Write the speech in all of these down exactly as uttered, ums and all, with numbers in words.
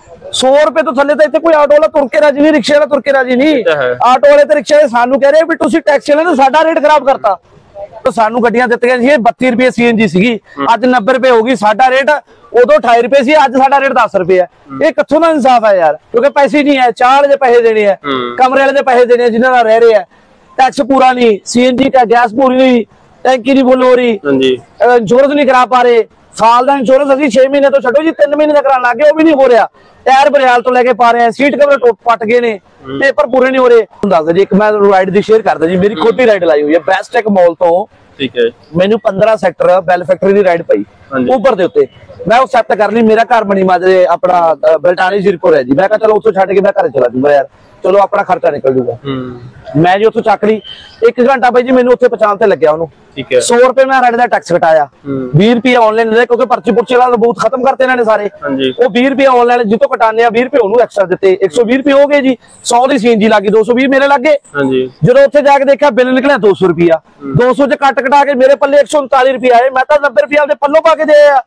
सौ रुपए तो थले तो इतने कोई ऑटो वाला तुर के राजी नहीं, रिक्शे वाला तुर के राजी नहीं। ऑटो वाले तो रिक्शे सानू कह रहे भी तुसी टैक्सी वाले तो साडा रेट खराब करता। तो सानू गड्डियां दित्तियां सी बत्ती रुपए सीएनजी सीगी, अज नब्बे रुपए होगी। साडा रेट उदों अठाई रुपए सी, अज साडा रेट दस रुपए है। ये कित्थों दा इंसाफ है यार, क्योंकि पैसे नहीं है। चाह वाले पैसे देने हैं, कमरे वाले पैसे देने जिन्हां नाल रह रहे हैं, टैक्स पूरा नहीं, सीएनजी का गैस पूरी नहीं, टैंकी नहीं फुल हो रही, इंश्योरेंस नहीं करा पा रहे। साल का इंश्योरेंस असीं छे महीने तो छड्डो जी तीन महीने का कराने लग गए, वो भी नहीं हो रहा। टायर बरियाल तो लेके पा रहे हैं, सीट कवर पट गए ने, पेपर पूरे नहीं हो रहे। दस जी एक मैं राइड दी शेयर करदा जी, मेरी खोटी राइड लाई हुई है बेस्टेक मॉल तो। ठीक है, मैनू पंद्रह सैक्टर बेल फैक्ट्री की राइड पई ऊपर दे उत्ते, मैं वो सेट कर ली। मेरा घर बनी माजरे अपना बलटानी जीरपुर है जी। मैं कहा चलो उत्थों छड्ड के मैं घर चला जूंगा यार, चलो अपना खर्चा निकल जूगा। मैं जी उत्थों चक ली, एक घंटा भाई जी मैनू उत्थे पहचान ते लग्या ओनू। ठीक है, सौ रुपए मैं राइड का टैक्स कटाया, बीस रुपये ऑनलाइन दे, क्योंकि पर्ची पुर्ची वाला बहुत खत्म करते इन्होंने सारे। वो बीस रुपये ऑनलाइन जितों कटाने बीस रुपये ओनू एक्स्ट्रा दिते, एक सौ बीस रुपये हो गए जी। सौ की सीएनजी लग गई, दो सौ बीस मेरे लग गए। जो उत्थे जाके देखा बिल निकलिया दो सौ रुपया, दो सौ च कट कटा के मेरे पल्ले एक सौ उनताली रुपये आए। मैं तो नब्बे रुपये आपके पल्लों पा के दे आ।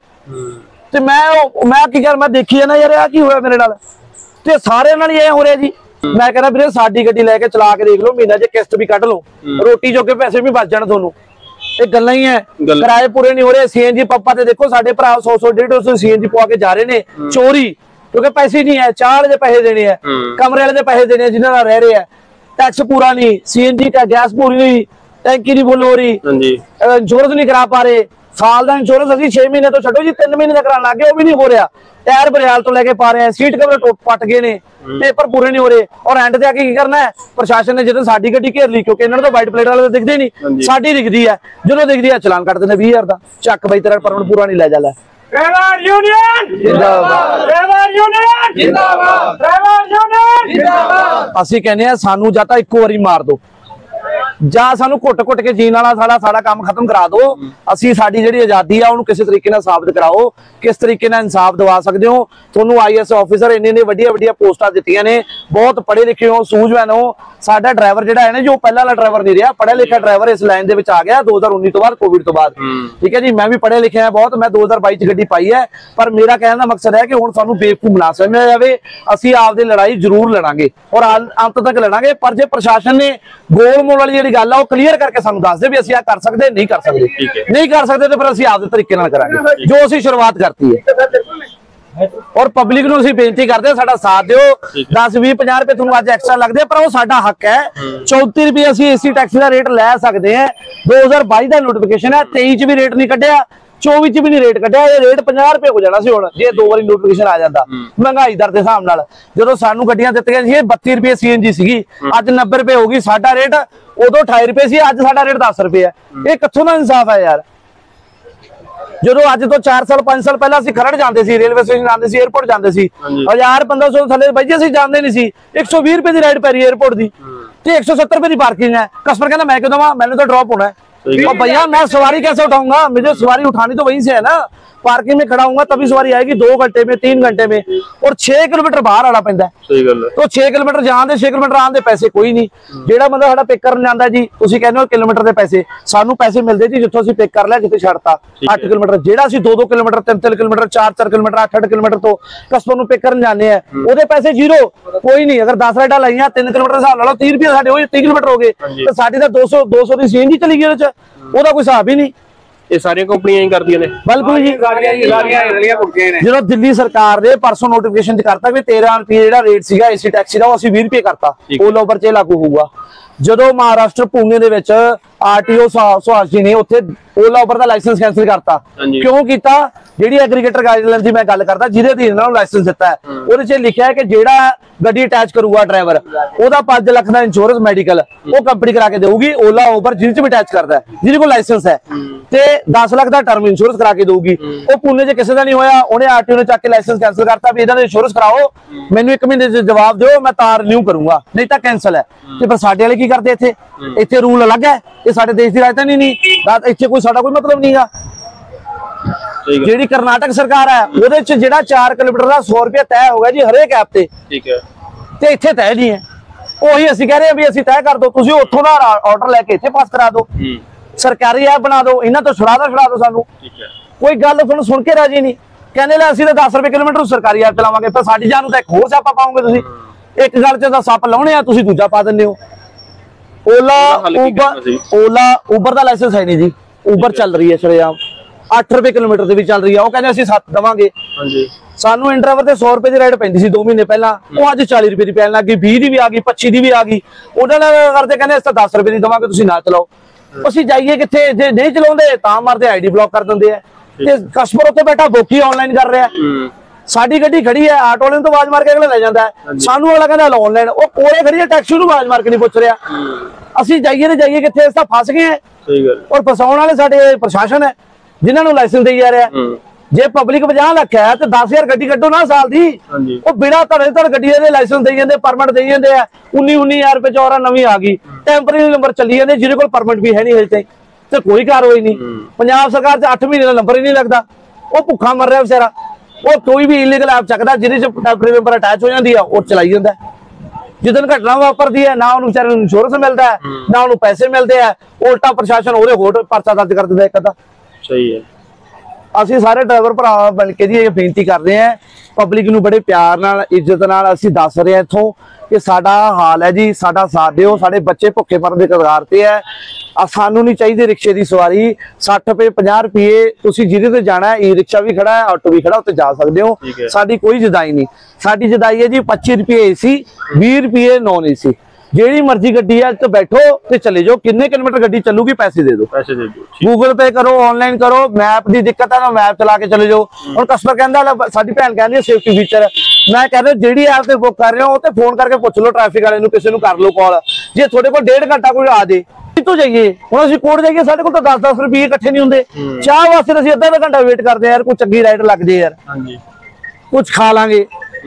ते मैं मैं की कर मैं देखी है ना यार, आ की होया मेरे नाल, ते सारे नाल ये हो रहा जी। मैं कहना वीरे साडी गड्डी लेके चला के देख लो, महीना च किस्त भी कट लो, रोटी जोगे पैसे भी बच जाण तुहानू। ये गल्लां ही है, किराए पूरे नहीं हो रहे। सीएनजी पंपां ते देखो साडे भरा सौ सौ डेढ़ सौ सीएनजी पवा के जा रहे ने चोरी, क्योंकि पैसे नहीं है। चाह वाले पैसे देने हैं, कमरे वाले पैसे देने हैं जिन्हां नाल रह रहे हैं, टैक्स पूरा नहीं, सीएनजी का गैस पूरी नहीं, टैंकी नहीं फुल हो रही, इंश्योरेंस नहीं करा पा रहे। साल का इंश्योरेंस असीं छे महीने तो छड्डो जी तीन महीने का कराने लग गए, वो भी नहीं हो रहा। टायर बरियाल तो लेके पा रहे हैं, सीट कवर पट गए ने, पेपर पूरे नहीं हो रहे। और एंड ते आके की करना है, प्रशासन ने जो साडी गड्डी घेर ली, क्योंकि इन्होंने तो वाइट प्लेट वाले दिखते नहीं, साडी दिखदी है। जो दिखदी है चलान कट देने बीस हजार का, चक बई तेरा परमिट पूरा नहीं लै जाला। ड्राइवर यूनियन जिंदाबाद, ड्राइवर यूनियन जिंदाबाद, ड्राइवर यूनियन जिंदाबाद। असीं कहने आ सानू जां तां इक्को वारी मार दो, ਜਾਂ ਸਾਨੂੰ ਘੁੱਟ ਘੁੱਟ ਕੇ ਜੀਣ ਵਾਲਾ ਸਾਡਾ ਸਾਡਾ ਕੰਮ ਖਤਮ ਕਰਾ ਦਿਓ। ਅਸੀਂ ਸਾਡੀ ਜਿਹੜੀ ਆਜ਼ਾਦੀ ਆ ਉਹਨੂੰ ਕਿਸੇ ਤਰੀਕੇ ਨਾਲ ਸਾਬਤ ਕਰਾਓ, ਕਿਸ ਤਰੀਕੇ ਨਾਲ ਇਨਸਾਫ ਦਿਵਾ ਸਕਦੇ ਹੋ। ਤੁਹਾਨੂੰ ਆਈਐਸ ਆਫੀਸਰ ਇੰਨੇ ਨੇ ਵੱਡੀਆਂ ਵੱਡੀਆਂ ਪੋਸਟਾਂ ਦਿੱਤੀਆਂ ਨੇ, ਬਹੁਤ ਪੜ੍ਹੇ ਲਿਖੇ ਹੋ, ਸੂਝਵਾਨ ਹੋ। ਸਾਡਾ ਡਰਾਈਵਰ ਜਿਹੜਾ ਹੈ ਨਾ, ਜੋ ਪਹਿਲਾਂ ਵਾਲਾ ਡਰਾਈਵਰ ਨਹੀਂ ਰਿਹਾ, ਪੜ੍ਹਿਆ ਲਿਖਿਆ ਡਰਾਈਵਰ ਇਸ ਲਾਈਨ ਦੇ ਵਿੱਚ ਆ ਗਿਆ ਦੋ ਹਜ਼ਾਰ ਉੱਨੀ ਤੋਂ ਬਾਅਦ, ਕੋਵਿਡ ਤੋਂ ਬਾਅਦ। ਠੀਕ ਹੈ ਜੀ, ਮੈਂ ਵੀ ਪੜ੍ਹਿਆ ਲਿਖਿਆ ਬਹੁਤ, ਮੈਂ ਦੋ ਹਜ਼ਾਰ ਬਾਈ ਚ ਗੱਡੀ ਪਾਈ ਹੈ। ਪਰ ਮੇਰਾ ਕਹਿਣ ਦਾ ਮਕਸਦ ਹੈ ਕਿ ਹੁਣ ਸਾਨੂੰ ਬੇਵਕੂਫ ਨਾ ਸਮਝਿਆ ਜਾਵੇ। ਅਸੀਂ ਆਪਦੀ ਲੜਾਈ ਜ਼ਰੂਰ ਲੜਾਂਗੇ ਔਰ ਅੰਤ ਤੱਕ ਲੜਾਂਗੇ, ਪਰ ਜੇ ਪ੍ਰਸ਼ਾਸਨ ਨੇ ਗੋਲ ਮੋਲ ਵਾਲੀ ਜਿਹੜੀ ਗੱਲ ਆ ਉਹ ਕਲੀਅਰ ਕਰਕੇ ਸਾਨੂੰ ਦੱਸ ਦੇ ਵੀ ਅਸੀਂ ਆ ਕਰ ਸਕਦੇ ਨਹੀਂ ਕਰ ਸਕਦੇ, ਨਹੀਂ ਕਰ ਸਕਦੇ ਤੇ ਫਿਰ ਅਸੀਂ ਆਪਦੇ ਤਰੀਕੇ ਨਾਲ ਕਰਾਂਗੇ ਜੋ ਅਸੀਂ ਸ਼ੁਰੂਆਤ ਕਰਤੀ ਹੈ। और पब्लिक नूं असीं बेनती करदे साडा साथ दिओ। दस भी पचास रुपए तुहानूं अज एक्स्ट्रा लगदे, पर वो साडा हक है। चौंती रुपए असीं एसी टैक्सी का रेट लै सकदे हैं। दो हज़ार बाईस का नोटिफिकेशन है, तेईस च भी रेट नहीं कढ़िया, चौबी च भी नहीं रेट कढ़िया। ये रेट पचास रुपए हो जाना सी हुण जे दो बारी नोटिफिकेशन आ जांदा महंगाई दर दे हिसाब नाल। जदों सानूं गड्डियां दित्तियां सी बत्ती रुपए सीएनजी सीगी, अज नब्बे रुपए हो गई। साडा रेट उदों अठाई रुपए सी, अज साडा रेट दस रुपए है। ये कित्थों दा इंसाफ है यार। जो अज तो चार साल पांच साल पहला असीं खरड़ जाते सी, रेलवे स्टेशन जाते सी, एयरपोर्ट जाते सी, हजार पंद्रह सौ थले भाई जी असीं जाते नहीं सी। एक सौ बीस रुपए की राइड पै रही है एयरपोर्ट की, तो एक सौ सत्तर रुपए की पार्किंग है। कस्टमर कहना मैं क्यों देवां, मैंने तो ड्रॉप होना है। और भैया मैं सवारी कैसे उठाऊंगा, मुझे सवारी उठानी तो वहीं से है ना। पार्किंग में खड़ा हूंगा तभी सवारी आएगी, दो घंटे में तीन घंटे में, और छह किलोमीटर बाहर आना पैंदा है। सही गल है। तो छह किलोमीटर जान दे, छह किलोमीटर आने दे पैसे कोई नहीं। जेड़ा बंदा साडा पिक करन जांदा जी, तुसीं कहंदे हो किलोमीटर दे पैसे, सानू पैसे मिलदे जी जिੱਥੋਂ ਅਸੀਂ पिक कर लिया, जिੱਥੇ ਛੱਡਤਾ आठ किलोमीटर। जेड़ा ਅਸੀਂ दो दो किलोमीटर तीन तीन किलोमीटर चार चार किलोमीटर आठ आठ किलोमीटर तो कस्टमर ਨੂੰ पिक करन जाने हैं, ਉਹਦੇ पैसे जीरो कोई नहीं। अगर दस राइडां लाਈਆਂ तीन किलोमीटर ਹਿਸਾਬ ਲਾ ਲਓ, तीस रुपए ਸਾਡੇ ਹੋਏ, तीस किलोमीटर हो गए, ਤੇ ਸਾਡੀ ਤਾਂ दो सौ दो सौ ਦੀ ਸੀਐਨਜੀ ਚਲੀ ਗਈ, ਉਹਦੇ ਚ ਉਹਦਾ ਕੋਈ ਹਿਸਾਬ ਹੀ नहीं। ये सारी कंपनियां ही करदियां ने, बिल्कुल जी। जो दिल्ली सरकार ने परसों नोटिफिकेशन करता भी तेरह रुपये जो रेट सीगा एसी टैक्सी का, बीस रुपये करता, ओला उबर च लागू होगा। जो महाराष्ट्र पुणे दे विच आरटीओ सुहासी ने उत्थे ओला उबर का लाइसेंस कैंसिल करता। क्यों किया? जिहड़ी एग्रीगेटर गाइडलाइन की मैं गल करदा, जिहदे अधीन उन्होंने लाइसेंस दिता है, उहदे च लिखिया है कि जिहड़ा गड्डी अटैच करूगा ड्राइवर, ओहदा पांच लाख का इंश्योरेंस मैडिकल वो कंपनी करा के देगी। ओला उबर जिहदे च भी अटैच करदा है, जिहदे कोल लाइसेंस है, ते दस लाख का टर्म इंश्योरेंस करा के देगी। वो पुणे च किसी का नहीं होया, उन्हें आरटीओ ने चक के लाइसेंस कैंसिल करता भी इहदा इंश्योरेंस कराओ, मैनूं एक महीने च जवाब दिओ, मैं तार रिन्यू करूंगा, नहीं तो कैंसल है। ते पर साडे वाले की करदे, इत्थे इत्थे रूल अलग है, ये साडे देश की राजधानी नहीं, इत्थे कोई साडा कोई मतलब नहीं गा। ਜਿਹੜੀ कर्नाटक सरकार है ਉਹਦੇ ਚ ਜਿਹੜਾ चार किलोमीटर ਦਾ सौ रुपया तय हो गया जी हरेक ऐप ਤੇ। ठीक है। ਤੇ ਇੱਥੇ ਤय ਨਹੀਂ ਹੈ, ਉਹੀ ਅਸੀਂ ਕਹਿ ਰਹੇ ਹਾਂ ਵੀ ਅਸੀਂ ਤय ਕਰ ਦੋ, ਤੁਸੀਂ ਉੱਥੋਂ ਦਾ ਆਰਡਰ ਲੈ ਕੇ ਇੱਥੇ ਪਾਸ ਕਰਾ ਦਿਓ, ਸਰਕਾਰੀ ਐਪ ਬਣਾ ਦਿਓ, ਇਹਨਾਂ ਤੋਂ ਛੁਡਾ ਦੋ ਛੁਡਾ ਦਿਓ ਸਾਨੂੰ। ਠੀਕ ਹੈ। ਕੋਈ ਗੱਲ ਤੁਹਾਨੂੰ ਸੁਣ ਕੇ ਰਾਜੀ ਨਹੀਂ, कहने ला ਅਸੀਂ ਤਾਂ दस रुपए किलोमीटर सरकारी ऐप चलावांगे पर साडी जान ਨੂੰ ਤਾਂ ਇੱਕ ਹੋਰ ਸਿਆਪਾ ਪਾਉਂਗੇ ਤੁਸੀਂ ਇੱਕ ਗੱਲ 'ਚ ਤਾਂ ਸੱਪ ਲਾਉਣੇ ਆ ਤੁਸੀਂ ਦੂਜਾ ਪਾ ਦਿੰਦੇ ਹੋ ओला उबर ओला उबर ਦਾ ਲਾਇਸੈਂਸ ਹੈ ਨਹੀਂ ਜੀ ਉਬਰ ਚੱਲ ਰਹੀ ਹੈ ਸ਼ਰੇਆਮ आठ रुपए किलोमीटर ਤੇ ਵੀ ਚੱਲ ਰਹੀ ਆ ਉਹ ਕਹਿੰਦੇ ਅਸੀਂ ਸੱਤ ਦਵਾਂਗੇ ਹਾਂਜੀ ਸਾਨੂੰ ਇੰਟਰਵਰ ਤੇ सौ रुपए ਦੀ ਰਾਈਡ ਪੈਂਦੀ ਸੀ दो ਮਹੀਨੇ ਪਹਿਲਾਂ ਉਹ ਅੱਜ चालीस रुपए ਦੀ ਪੈਣ ਲੱਗ ਗਈ बीस ਦੀ ਵੀ ਆ ਗਈ पच्चीस ਦੀ ਵੀ ਆ ਗਈ ਉਹਨਾਂ ਨਾਲ ਕਰਦੇ ਕਹਿੰਦੇ ਅਸੀਂ ਤਾਂ दस रुपए ਦੀ ਦਵਾਂਗੇ ਤੁਸੀਂ ਨਾ ਚਲਾਓ ਅਸੀਂ ਜਾਈਏ ਕਿੱਥੇ ਜੇ ਨਹੀਂ ਚਲਾਉਂਦੇ ਤਾਂ ਮਾਰਦੇ ਆਈਡੀ ਬਲੌਕ ਕਰ ਦਿੰਦੇ ਆ ਤੇ ਕਸਟਮਰ ਉੱਤੇ ਬੈਠਾ ਬੁੱਕ ਹੀ ਆਨਲਾਈਨ ਕਰ ਰਿਹਾ ਸਾਡੀ ਗੱਡੀ ਖੜੀ ਹੈ ਆਟੋ ਵਾਲੇ ਨੂੰ ਤਾਂ ਆਵਾਜ਼ ਮਾਰ ਕੇ ਅਗਲਾ ਲੈ ਜਾਂਦਾ ਸਾਨੂੰ ਅਗਲਾ ਕਹਿੰਦਾ ਆਨਲਾਈਨ ਉਹ ਕੋਲੇ ਖੜੀ ਹੈ ਟੈਕਸੀ ਨੂੰ ਆਵਾਜ਼ ਮਾਰ ਕੇ ਨਹੀਂ ਪੁੱਛ ਰਿਹਾ ਅਸੀਂ ਜਾਈਏ ਤੇ ਜਾਈਏ ਕਿੱਥੇ ਇਸ ਤਾਂ ਫਸ ਗਏ ਆ ਸਹੀ ਗੱਲ ਔਰ ਫਸਾਉਣ ਵਾਲੇ ਸਾਡੇ ਪ੍ਰਸ਼ਾਸਨ ਹੈ ਜਿਨ੍ਹਾਂ ਨੂੰ ਲਾਇਸੈਂਸ ਦੇਈ ਜਾ ਰਿਹਾ ਜੇ ਪਬਲਿਕ पचास ਲੱਖ ਹੈ ਤੇ दस हज़ार ਗੱਡੀ ਕੱਢੋ ਨਾ ਸਾਲ ਦੀ ਉਹ ਬਿਨਾ ਧੜੇ ਧੜ ਗੱਡੀਆਂ ਦੇ ਲਾਇਸੈਂਸ ਦੇਈ ਜਾਂਦੇ ਪਰਮਿਟ ਦੇਈ ਜਾਂਦੇ ਆ उन्नीस उन्नीस हज़ार ਰੁਪਏ ਚੌਰਾ ਨਵੀਂ ਆ ਗਈ ਟੈਂਪਰੇਰੀ ਨੰਬਰ ਚੱਲੀ ਜਾਂਦੇ ਜਿਹਦੇ ਕੋਲ ਪਰਮਿਟ ਵੀ ਹੈ ਨਹੀਂ ਹਜੇ ਤੇ ਕੋਈ ਕਾਰਵਾਈ ਨਹੀਂ ਪੰਜਾਬ ਸਰਕਾਰ ਚ ਅੱਠ ਮਹੀਨੇ ਦਾ ਨੰਬਰ ਹੀ ਨਹੀਂ ਲੱਗਦਾ ਉਹ ਭੁੱਖਾ ਮਰ ਰਿਹਾ ਵਿਚਾਰਾ ਉਹ ਕੋਈ ਵੀ ਇਲੀਗਲ ਐਪ ਚੱਕਦਾ ਜਿਹਦੇ ਚ ਟੈਂਪਰੇਰੀ ਨੰਬਰ ਅਟੈਚ ਹੋ ਜਾਂਦੀ ਆ ਉਹ ਚਲਾਈ ਜਾਂਦਾ जिदन घटना वापरती है ना उन्होंने बेचारे इंश्योरेंस मिलता है ना उन्होंने पैसे मिलते हैं उल्टा प्रशासन ओदे होर परचा दर्ज कर दिंदा एक अद्धा सही है ਅਸੀਂ ਸਾਰੇ ਡਰਾਈਵਰ ਭਰਾ ਬਣ ਕੇ ਜੀ ਇਹ ਬੇਨਤੀ ਕਰਦੇ ਆਂ ਪਬਲਿਕ ਨੂੰ ਬੜੇ ਪਿਆਰ ਨਾਲ ਇੱਜ਼ਤ ਨਾਲ ਅਸੀਂ ਦੱਸ ਰਹੇ ਆਂ ਇਥੋਂ ਕਿ ਸਾਡਾ ਹਾਲ ਹੈ ਜੀ ਸਾਡਾ ਸਾਥ ਦਿਓ ਸਾਡੇ ਬੱਚੇ ਭੁੱਖੇ ਮਰਨ ਦੇ ਕਗਾਰ ਤੇ ਹੈ ਆ ਸਾਨੂੰ ਨਹੀਂ ਚਾਹੀਦੀ ਰਿਕਸ਼ੇ ਦੀ ਸਵਾਰੀ साठ रुपए पचास रुपए ਤੁਸੀਂ ਜਿਹਦੇ ਤੇ ਜਾਣਾ ਹੈ ਈ ਰਿਕਸ਼ਾ ਵੀ ਖੜਾ ਹੈ ਆਟੋ ਵੀ ਖੜਾ ਉੱਤੇ ਜਾ ਸਕਦੇ ਹੋ ਸਾਡੀ ਕੋਈ ਜਦਾਈ ਨਹੀਂ ਸਾਡੀ ਜਦਾਈ ਹੈ ਜੀ पच्चीस रुपए ਏਸੀ बीस रुपए नॉन एसी जेड़ी मर्जी गड्डी है तो बैठो ते चले जाओ कितने किलोमीटर गड्डी चलूगी पैसे दे दो पैसे दे दो गूगल पे करो ऑनलाइन करो मैप की दिक्कत है ना मैप चला के चले जाओ और कस्टमर कहता साडी भैन कहंदी है सेफ्टी फीचर मैं कह रहा जेड़ी ऐप ते बुक कर रहे हो ते फोन करके पूछ लो ट्रैफिक वाले नूं किसी नूं कर लो कॉल जे थोड़े कोल डेढ़ घंटा कोई आ जाए तो जाइए हुण असीं कोट जाइए साडे कोल तां दस दस रुपए इकट्ठे नहीं हुंदे चाह वास्ते असीं अद्धा घंटा वेट करदे यार कोई चंगी राइड लग जाए यार हां जी कुछ खा लांगे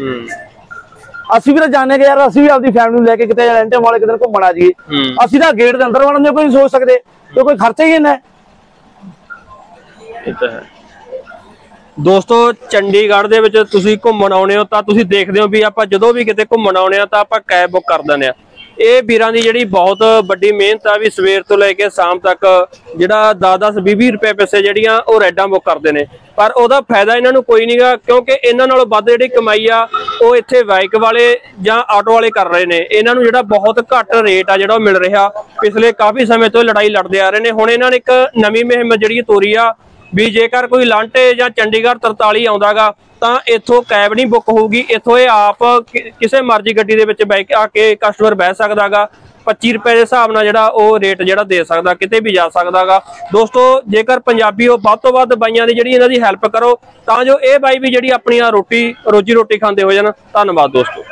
ਅਸੀਂ ਵੀ ਤਾਂ ਜਾਣੇ ਕਿ ਯਾਰ ਅਸੀਂ ਵੀ ਆਪਣੀ ਫੈਮਿਲੀ ਨੂੰ ਲੈ ਕੇ ਕਿਤੇ ਰੈਂਟੇ ਵਾਲੇ ਕਿਤੇ ਘੁੰਮਣ ਆ ਜਾਈਏ ਅਸੀਂ ਤਾਂ ਗੇਟ ਦੇ ਅੰਦਰ ਵੜਨ ਦੇ ਕੋਈ ਨਹੀਂ ਸੋਚ ਸਕਦੇ ਕਿਉਂਕਿ ਕੋਈ ਖਰਚਾ ਹੀ ਇੰਨਾ ਹੈ ਇਹ ਤਾਂ ਹੈ ਦੋਸਤੋ ਚੰਡੀਗੜ੍ਹ ਦੇ ਵਿੱਚ ਤੁਸੀਂ ਘੁੰਮਣ ਆਉਣੇ ਹੋ ਤਾਂ ਤੁਸੀਂ ਦੇਖਦੇ ਹੋ ਵੀ ਆਪਾਂ ਜਦੋਂ ਵੀ ਕਿਤੇ ਘੁੰਮਣ ਆਉਣੇ ਆ ਤਾਂ ਆਪਾਂ ਕੈਬ ਬੁੱਕ ਕਰ ਦਿੰਦੇ ਆ ਇਹ ਵੀਰਾਂ ਦੀ ਜਿਹੜੀ ਬਹੁਤ ਵੱਡੀ ਮਿਹਨਤ ਆ ਵੀ ਸਵੇਰ ਤੋਂ ਲੈ ਕੇ ਸ਼ਾਮ ਤੱਕ ਜਿਹੜਾ दस दस बीस बीस रुपए ਪੈਸੇ ਜਿਹੜੀਆਂ ਉਹ ਰਾਈਡਾਂ ਬੁੱਕ ਕਰਦੇ ਨੇ ਪਰ ਉਹਦਾ ਫਾਇਦਾ ਇਹਨਾਂ ਨੂੰ ਕੋਈ ਨਹੀਂਗਾ ਕਿਉਂਕਿ ਇਹਨਾਂ ਨਾਲੋਂ ਵੱਧ ਜਿਹੜੀ ਕਮਾਈ ਆ ਉਹ ਇੱਥੇ ਬਾਈਕ ਵਾਲੇ ਜਾਂ ਆਟੋ ਵਾਲੇ ਕਰ ਰਹੇ ਨੇ ਇਹਨਾਂ ਨੂੰ ਜਿਹੜਾ ਬਹੁਤ ਘੱਟ ਰੇਟ ਆ ਜਿਹੜਾ ਉਹ ਮਿਲ ਰਿਹਾ ਪਿਛਲੇ ਕਾਫੀ ਸਮੇਂ ਤੋਂ ਲੜਾਈ ਲੜਦੇ ਆ ਰਹੇ ਨੇ ਹੁਣ ਇਹਨਾਂ ਨੇ ਇੱਕ ਨਵੀਂ ਮੁਹਿੰਮ ਜਿਹੜੀ ਤੋਰੀ ਆ ਵੀ ਜੇਕਰ ਕੋਈ ਲਾਂਟੇ ਜਾਂ ਚੰਡੀਗੜ੍ਹ ਤਰਤਾਲੀ ਆਉਂਦਾਗਾ ਤਾਂ ਇੱਥੋਂ ਕੈਬ ਨਹੀਂ ਬੁੱਕ ਹੋਊਗੀ ਇੱਥੋਂ ਇਹ ਆਪ ਕਿਸੇ ਮਰਜ਼ੀ ਗੱਡੀ ਦੇ ਵਿੱਚ ਬੈ ਕੇ ਆ ਕੇ ਕਸਟਮਰ ਬਹਿ ਸਕਦਾਗਾ पच्चीस रुपए के हिसाब नाल जिहड़ा ओह रेट जिहड़ा दे सकदा किते भी जा सकदागा दोस्तों जेकर पंजाबी हो वध तों वध बाईयां दी जिहड़ी इन्हां दी हैल्प करो तां जो ये बाई भी जिहड़ी अपनी रोटी रोजी रोटी खांदे हो जाण धन्नवाद दोस्तों।